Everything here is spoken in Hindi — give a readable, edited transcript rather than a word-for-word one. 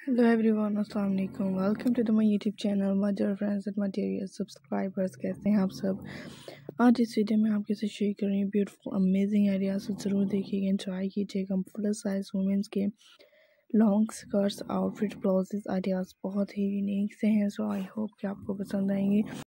Hello everyone, अस्सलाम वालेकुम। Welcome to the my YouTube channel my dear friends and my dear subscribers. कैसे हैं आप सब? आज इस वीडियो में आपके साथ शेयर कर रही हूँ ब्यूटीफुल अमेजिंग आइडियाज। तो ज़रूर देखिएगा, एंजॉय कीजिएगा। प्लस साइज वुमेंस के long skirts, outfit, blouses ideas बहुत ही यूनिक से हैं। सो आई होप कि आपको पसंद आएंगे।